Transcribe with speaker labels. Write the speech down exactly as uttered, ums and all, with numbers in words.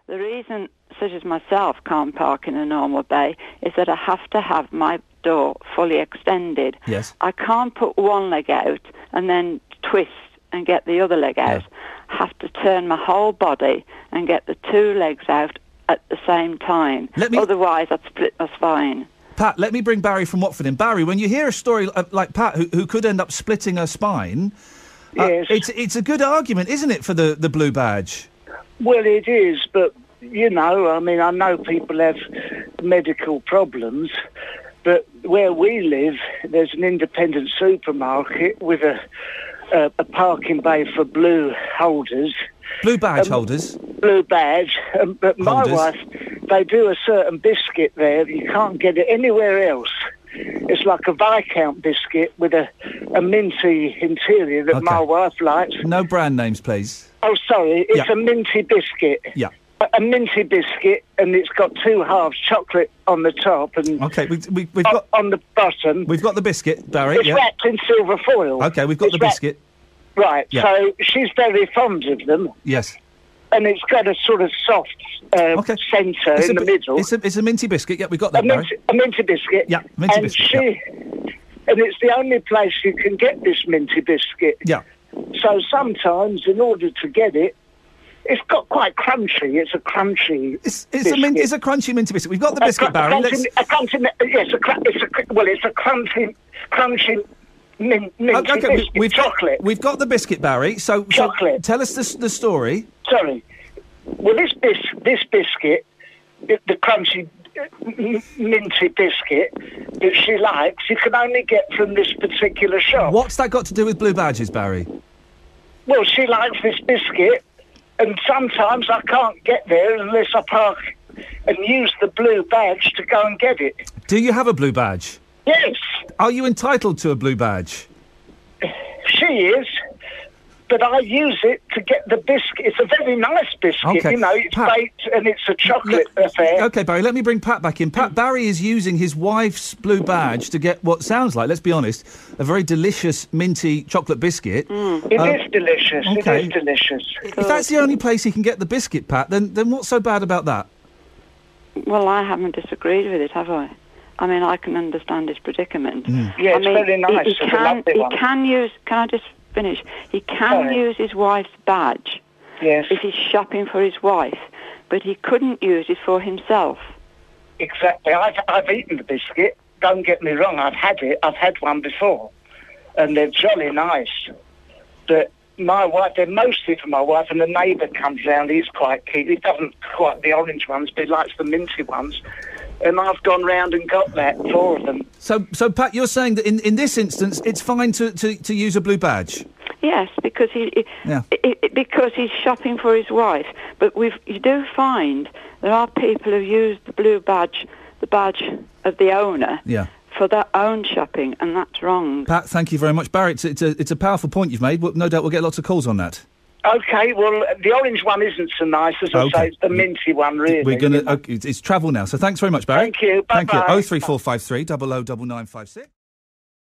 Speaker 1: The reason such as myself can't park in a normal bay is that I have to have my door fully extended.
Speaker 2: Yes.
Speaker 1: I can't put one leg out and then twist and get the other leg out.
Speaker 2: Yeah.
Speaker 1: I have to turn my whole body and get the two legs out at the same time.
Speaker 2: Let me...
Speaker 1: Otherwise, I'd split my spine.
Speaker 2: Pat, let me bring Barry from Watford in. Barry, when you hear a story like Pat, who, who could end up splitting her spine,
Speaker 3: yes.
Speaker 2: uh, it's it's a good argument, isn't it, for the, the blue badge?
Speaker 3: Well, it is, but, you know, I mean, I know people have medical problems, but where we live, there's an independent supermarket with a, a, a parking bay for blue holders.
Speaker 2: Blue badge
Speaker 3: um,
Speaker 2: holders?
Speaker 3: Blue badge. Um, but my
Speaker 2: Holders.
Speaker 3: wife, they do a certain biscuit there. You can't get it anywhere else. It's like a Viscount biscuit with a, a minty interior that
Speaker 2: Okay.
Speaker 3: my wife likes.
Speaker 2: No brand names, please.
Speaker 3: Oh, sorry, it's
Speaker 2: Yeah.
Speaker 3: a minty biscuit.
Speaker 2: Yeah.
Speaker 3: A, a minty biscuit, and it's got two halves, chocolate on the top and
Speaker 2: Okay, we, we, we've
Speaker 3: o-
Speaker 2: got
Speaker 3: on the bottom.
Speaker 2: we've got the biscuit, Barry.
Speaker 3: It's
Speaker 2: Yeah.
Speaker 3: wrapped in silver foil.
Speaker 2: Okay, we've got
Speaker 3: It's
Speaker 2: the
Speaker 3: wrapped-
Speaker 2: biscuit.
Speaker 3: Right,
Speaker 2: Yeah.
Speaker 3: so she's very fond of them,
Speaker 2: Yes.
Speaker 3: and it's got a sort of soft uh,
Speaker 2: Okay.
Speaker 3: centre
Speaker 2: It's
Speaker 3: in
Speaker 2: a,
Speaker 3: the
Speaker 2: bi-
Speaker 3: middle.
Speaker 2: It's a, it's a minty biscuit. Yeah, we've got
Speaker 3: A
Speaker 2: that, Barry.
Speaker 3: minty, a minty biscuit.
Speaker 2: Yeah, minty
Speaker 3: and
Speaker 2: biscuit,
Speaker 3: She, And it's the only place you can get this minty biscuit.
Speaker 2: Yeah.
Speaker 3: So sometimes, in order to get it, it's got quite crunchy. It's a crunchy.
Speaker 2: It's it's a mint, it's a crunchy minty biscuit. We've got the
Speaker 3: A
Speaker 2: biscuit,
Speaker 3: cr-
Speaker 2: Barry.
Speaker 3: A
Speaker 2: Let's.
Speaker 3: crunchy, a crunchy, yes, a, cr- it's a cr- well, it's a crunchy, crunchy min- minty
Speaker 2: Okay, we,
Speaker 3: biscuit.
Speaker 2: we've
Speaker 3: chocolate.
Speaker 2: Got, we've got the biscuit, Barry. So, so
Speaker 3: Chocolate.
Speaker 2: tell us the, the story.
Speaker 3: Sorry. Well, this bis- this biscuit, the, the crunchy uh, m- minty biscuit that she likes, you can only get from this particular shop.
Speaker 2: What's that got to do with blue badges, Barry?
Speaker 3: Well, she likes this biscuit, and sometimes I can't get there unless I park and use the blue badge to go and get it.
Speaker 2: Do you have a blue badge?
Speaker 3: Yes,
Speaker 2: Are you entitled to a blue badge?
Speaker 3: she is, but I use it to get the biscuit. It's a very nice biscuit,
Speaker 2: Okay.
Speaker 3: you know, it's
Speaker 2: Pat-
Speaker 3: baked and it's a chocolate
Speaker 2: Let-
Speaker 3: affair.
Speaker 2: Okay, Barry, let me bring Pat back in. Pat, Barry is using his wife's blue badge to get what sounds like, let's be honest, a very delicious minty chocolate biscuit.
Speaker 3: It
Speaker 2: Um,
Speaker 3: is delicious,
Speaker 2: okay.
Speaker 3: it is delicious.
Speaker 2: If that's the only place he can get the biscuit, Pat, then then what's so bad about that?
Speaker 1: Well, I haven't disagreed with it, have I? I mean, I can understand his predicament.
Speaker 2: Mm.
Speaker 3: Yeah,
Speaker 1: I
Speaker 3: it's
Speaker 1: mean,
Speaker 3: very nice.
Speaker 1: He,
Speaker 3: It's
Speaker 1: he
Speaker 3: a
Speaker 1: can,
Speaker 3: lovely
Speaker 1: he
Speaker 3: one.
Speaker 1: can use. Can I just finish? He can
Speaker 3: Sorry.
Speaker 1: use his wife's badge
Speaker 3: Yes,
Speaker 1: if he's shopping for his wife, but he couldn't use it for himself.
Speaker 3: exactly. I've, I've eaten the biscuit. Don't get me wrong, I've had it. I've had one before, and they're jolly nice. But my wife, they're mostly for my wife, and the neighbour comes round. He's quite keen. He doesn't quite the orange ones, but he likes the minty ones. And I've gone round and got that, four of them.
Speaker 2: So, so Pat, you're saying that in, in this instance, it's fine to, to, to use a blue badge?
Speaker 1: Yes, because he, he
Speaker 2: Yeah.
Speaker 1: i i because he's shopping for his wife. But we've you do find there are people who use the blue badge, the badge of the owner,
Speaker 2: Yeah.
Speaker 1: for their own shopping, and that's wrong.
Speaker 2: Pat, thank you very much. Barry, it's, it's, a, it's a powerful point you've made. Well, no doubt we'll get lots of calls on that.
Speaker 3: Okay, well, the orange one isn't so nice, as I
Speaker 2: Okay.
Speaker 3: say. It's the minty one, really.
Speaker 2: We're going
Speaker 3: you know.
Speaker 2: to. Okay, it's, it's travel now. So thanks very much, Barry.
Speaker 3: Thank you.
Speaker 2: Thank you.
Speaker 3: Bye-bye.
Speaker 2: Oh three four five three double oh double nine five six.